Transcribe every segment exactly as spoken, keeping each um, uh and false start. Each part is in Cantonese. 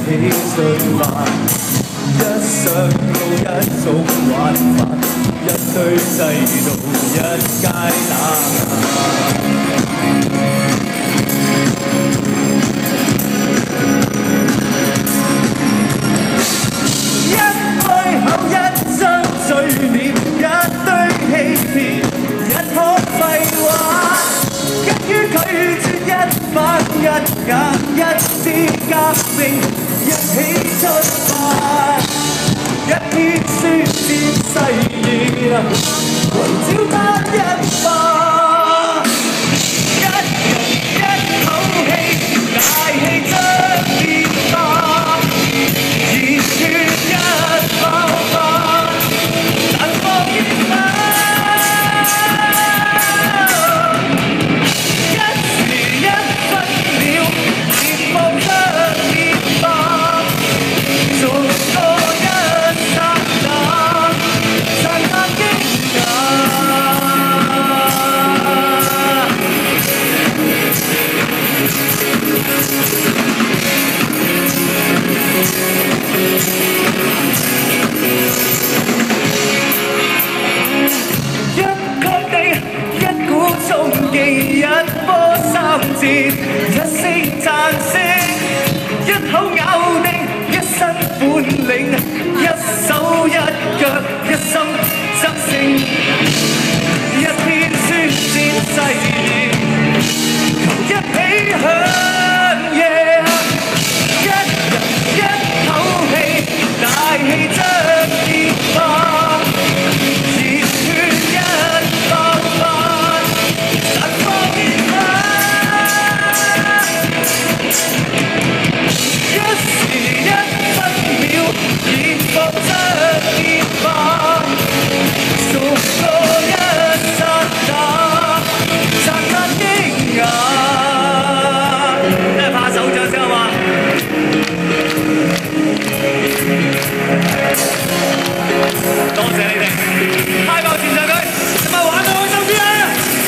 起睡飯，一上路一種玩法，一堆制度一街打壓。一開口一張嘴臉，一堆欺騙，一殼廢話，一於拒絕一反一假，一絲革命，一起出發，一天宣戰誓言，圍剿他一霸，一人一口氣，大氣將變化，熱血一爆發，綻放熱吻。一波三折，一聲讚聲，一口咬定一身本領，一手一腳一心則勝，一天宣戰誓言，求一起響夜，一人一口氣，大氣將變化，熱血一爆發。多謝你哋，嗨爆全場佢，今日玩到開心啲啊！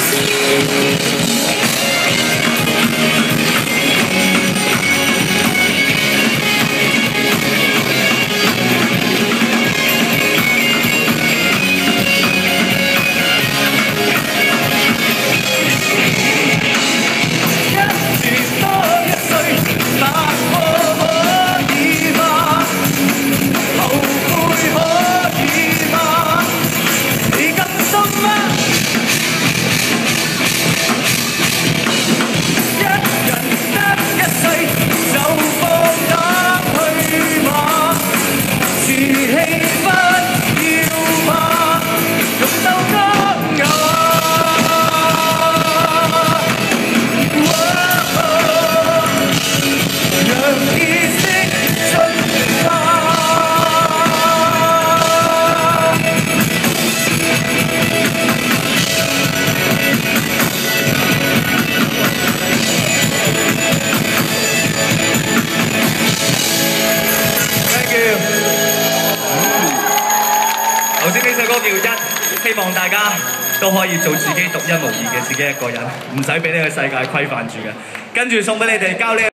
希望大家都可以做自己獨一無二嘅自己一個人，唔使俾呢個世界規範住嘅。跟住送俾你哋交呢。